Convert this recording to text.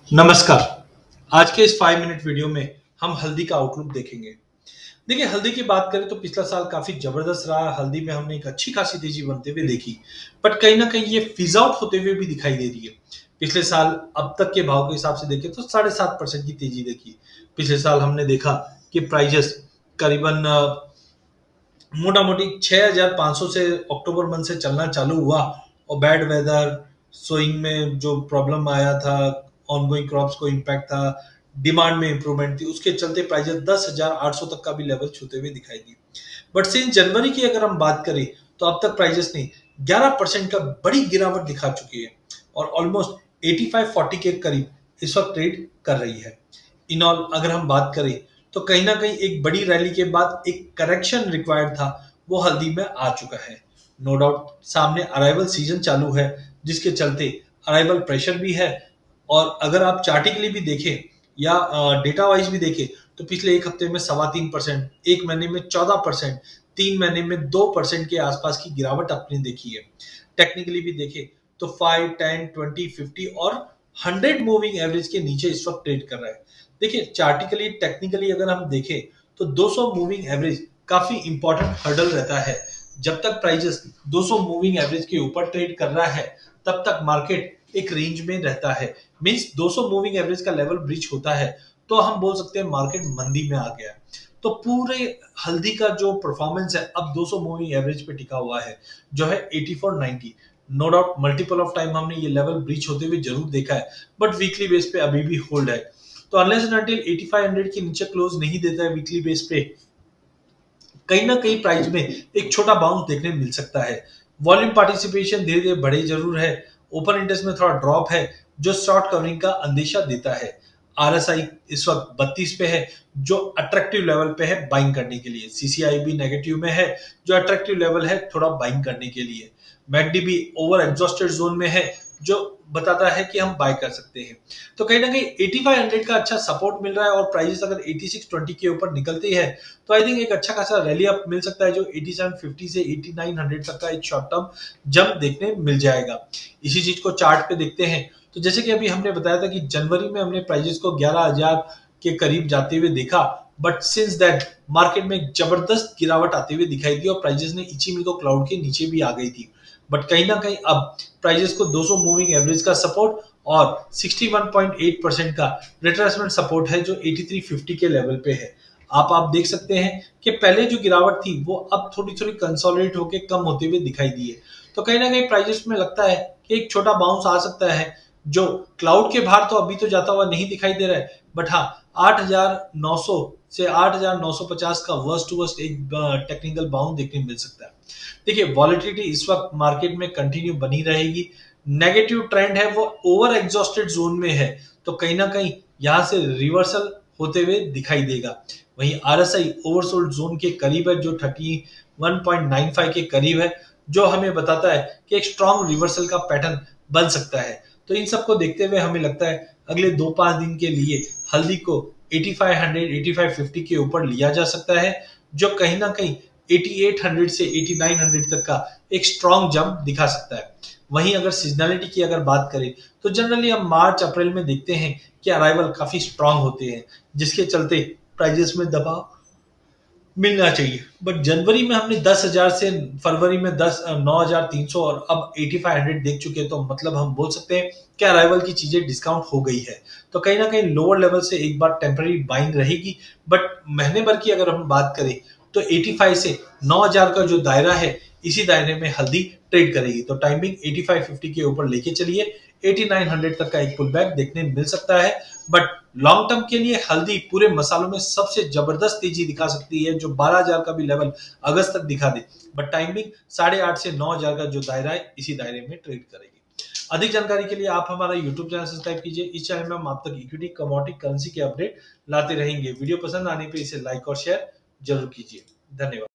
नमस्कार। आज के इस 5 मिनट वीडियो में हम हल्दी का आउटलुक देखेंगे। देखिए, हल्दी की बात करें तो पिछला साल काफी जबरदस्त रहा। हल्दी में हमने एक अच्छी खासी तेजी बनते हुए देखी, बट कहीं ना कहीं ये फिज आउट होते हुए भी दिखाई दे रही है। पिछले साल अब तक के भाव के हिसाब से देखें तो 7.5% की तेजी देखी। पिछले साल हमने देखा कि प्राइजेस करीबन मोटा मोटी 6,500 से अक्टूबर मंथ से चलना चालू हुआ, और बैड वेदर, सोइंग में जो प्रॉब्लम आया था, ऑनगोइंग क्रॉप्स को इम्पैक्ट था, डिमांड में इंप्रूवमेंट थी, उसके चलते प्राइजेस 10,800 तक का भी लेवल छूते हुए दिखाई दी। बट सिंस जनवरी की अगर हम बात करें तो अब तक प्राइजेस ने 11% का बड़ी गिरावट दिखा चुकी है, और ऑलमोस्ट 85-40 के करीब इस वक्त ट्रेड कर रही है। इन ऑल अगर हम बात करें तो कहीं ना कहीं एक बड़ी रैली के बाद एक करेक्शन रिक्वायर्ड था, वो हल्दी में आ चुका है। नो डाउट सामने अराइवल सीजन चालू है, जिसके चलते अराइवल प्रेशर भी है। और अगर आप चार्टिकली भी देखें या डेटा वाइज भी देखें तो पिछले एक हफ्ते में 3.25%, एक महीने में 14%, 3 महीने में 2% के आसपास की गिरावट आपने देखी है। टेक्निकली भी देखें तो 5, 10, 20, 50 और 100 मूविंग एवरेज के नीचे इस वक्त ट्रेड कर रहा है। देखिए, चार्टिकली टेक्निकली अगर हम देखें तो 200 मूविंग एवरेज काफी इंपॉर्टेंट हर्डल रहता है। जब तक प्राइजेस 200 मूविंग एवरेज के ऊपर ट्रेड कर रहा है, तब तक मार्केट एक रेंज में रहता है। मींस 200 मूविंग एवरेज का लेवल ब्रीच होता है तो हम बोल सकते हैं मार्केट मंदी में आ गया है। तो पूरे हल्दी का जो परफॉर्मेंस है अब 200 मूविंग एवरेज पे टिका हुआ है, जो है 8490। No doubt multiple of time हमने ये लेवल ब्रीच होते हुए जरूर देखा है, बट वीकली बेस पे अभी भी होल्ड है। तो अनलेस एंड अनटिल 8500 के नीचे क्लोज नहीं देता है वीकली बेस पे, कहीं ना कहीं प्राइस में एक छोटा बाउंस देखने मिल सकता है। वॉल्यूम पार्टिसिपेशन धीरे धीरे बढ़े जरूर है। ओपन इंटरेस्ट में थोड़ा ड्रॉप है, जो शॉर्ट कवरिंग का अंदेशा देता है। आरएसआई इस वक्त 32 पे है, जो अट्रैक्टिव लेवल पे है बाइंग करने के लिए। सीसीआई भी नेगेटिव में है, जो अट्रैक्टिव लेवल है थोड़ा बाइंग करने के लिए। मैकडी भी ओवर एग्जॉस्टेड जोन में है, जो बताता है कि हम बाय कर सकते हैं। तो कहीं ना कहीं 8500 का अच्छा सपोर्ट मिल रहा है, और प्राइसेस अगर 8620 के ऊपर निकलती है तो आई थिंक एक अच्छा खासा रैली अप मिल सकता है, जो 8750 से 8900 तक का एक शॉर्ट टर्म जंप देखने मिल जाएगा। इसी चीज को चार्ट पे देखते हैं तो जैसे कि अभी हमने बताया था कि जनवरी में हमने प्राइजेस को 11,000 के करीब जाते हुए देखा, बट सिंस दैट मार्केट में जबरदस्त गिरावट आते हुए दिखाई दी, और प्राइजेस ने इचिमिको क्लाउड के नीचे भी आ गई थी। बट कहीं ना कहीं अब प्राइजेस को 200 मूविंग एवरेज का सपोर्ट और 61.8% का रिट्रेसमेंट सपोर्ट है, जो 8350 के लेवल पे है। आप देख सकते हैं कि पहले जो गिरावट थी वो अब थोड़ी थोड़ी कंसोलिडेट होकर कम होते हुए दिखाई दी है। तो कहीं ना कहीं प्राइजेस में लगता है कि एक छोटा बाउंस आ सकता है, जो क्लाउड के बाहर तो अभी तो जाता हुआ नहीं दिखाई दे रहा है, बट हाँ 8,900 से 8,950 का वर्स्ट टू वर्स्ट एक टेक्निकल बाउंस देखने मिल सकता है। देखिए, वॉलेटिलिटी इस वक्त मार्केट में कंटिन्यू बनी रहेगी। नेगेटिव ट्रेंड है वो ओवर एग्जॉस्टेड जोन में है, तो कहीं ना कहीं यहां से रिवर्सल होते हुए दिखाई देगा। वहीं आरएसआई ओवरसोल्ड जोन के करीब है, जो 31.95 के करीब है, जो हमें बताता है कि एक स्ट्रॉन्ग रिवर्सल का पैटर्न बन सकता है। तो इन सबको देखते हुए हमें लगता है अगले 2-5 दिन के लिए हल्दी को 8500 8550 के ऊपर लिया जा सकता है, जो कहीं ना कहीं 8800 से 8900 तक का एक स्ट्रॉन्ग जंप दिखा सकता है। वहीं अगर सीजनलिटी की अगर बात करें तो जनरली हम मार्च अप्रैल में देखते हैं कि अराइवल काफी स्ट्रॉन्ग होते हैं, जिसके चलते प्राइजेस में दबाव मिलना चाहिए। बट जनवरी में हमने 10,000 से फरवरी में 9,300 और अब 8500 देख चुके हैं, तो मतलब हम बोल सकते हैं कि अराइवल की चीजें डिस्काउंट हो गई है। तो कहीं ना कहीं लोअर लेवल से एक बार टेम्पररी बाइंग रहेगी, बट महीने भर की अगर हम बात करें तो 85 से 9,000 का जो दायरा है, इसी दायरे में हल्दी ट्रेड करेगी। तो टाइमिंग 8550 के ऊपर लेके चलिए, 8900 तक का एक पुल बैक देखने मिल सकता है। बट लॉन्ग टर्म के लिए हल्दी पूरे मसालों में सबसे जबरदस्त तेजी दिखा सकती है, जो 12,000 का भी लेवल अगस्त तक दिखा दे। बट टाइमिंग 8,500 से 9,000 का जो दायरा है, इसी दायरे में ट्रेड करेगी। अधिक जानकारी के लिए आप हमारा यूट्यूब चैनल सब्सक्राइब कीजिए। इस चैनल में हम आप तक इक्विटी, कमोडिटी, करेंसी के अपडेट लाते रहेंगे। वीडियो पसंद आने पे इसे लाइक और शेयर जरूर कीजिए। धन्यवाद।